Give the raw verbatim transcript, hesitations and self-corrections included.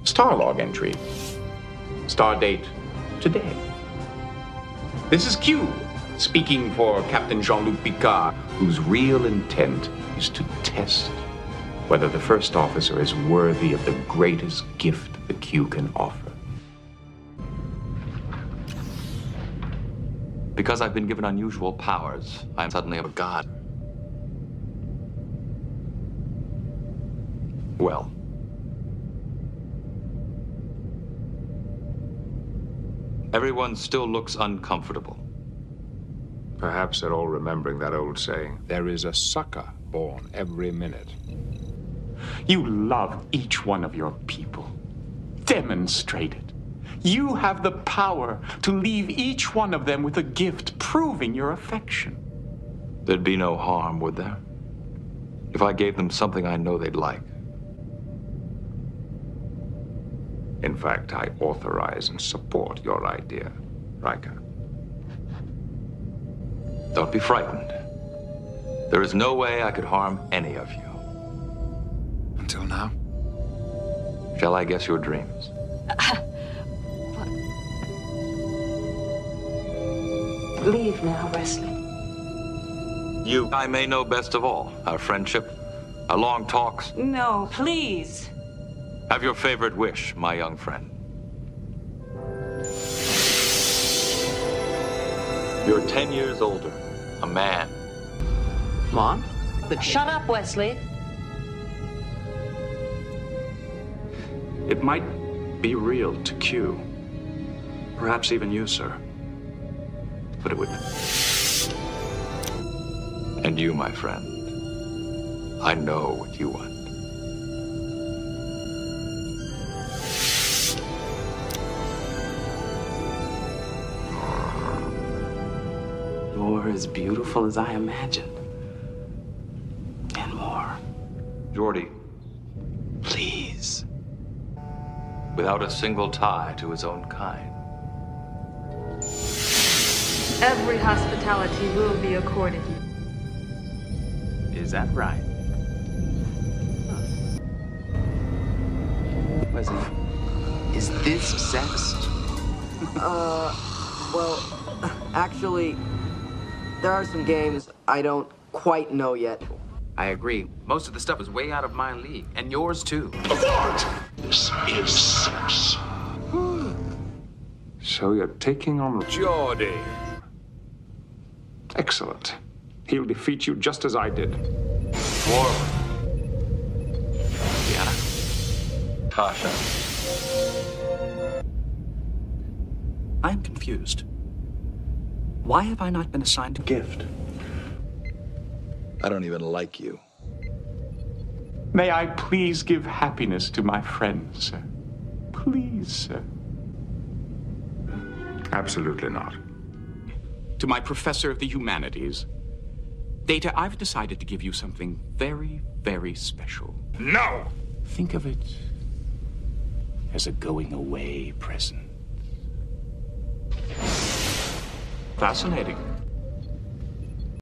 Starlog entry. Star date today. This is Q, speaking for Captain Jean-Luc Picard, whose real intent is to test whether the first officer is worthy of the greatest gift the Q can offer. Because I've been given unusual powers, I'm suddenly a god. Well, everyone still looks uncomfortable. Perhaps they're all remembering that old saying, there is a sucker born every minute. You love each one of your people. Demonstrate it. You have the power to leave each one of them with a gift proving your affection. There'd be no harm, would there? If I gave them something I know they'd like. In fact, I authorize and support your idea, Riker. Don't be frightened. There is no way I could harm any of you. Until now? Shall I guess your dreams? Uh, Leave now, Wesley. You, I may know best of all. Our friendship, our long talks. No, please. Have your favorite wish, my young friend. You're ten years older. A man. Mom? But shut up, Wesley. It might be real to Q. Perhaps even you, sir. But it would... And you, my friend. I know what you want. You're as beautiful as I imagined. And more. Geordi. Please. Without a single tie to his own kind. Every hospitality will be accorded you. Is that right? Wesley, is this sex? uh, well, actually, there are some games I don't quite know yet. I agree. Most of the stuff is way out of my league, and yours too. Abort! This is sex. So you're taking on Geordi. Excellent. He'll defeat you just as I did. War. Deanna. Tasha. I'm confused. Why have I not been assigned a gift? I don't even like you. May I please give happiness to my friends, sir? Please, sir. Absolutely not. To my professor of the humanities. Data, I've decided to give you something very, very special. No! Think of it as a going-away present. Fascinating.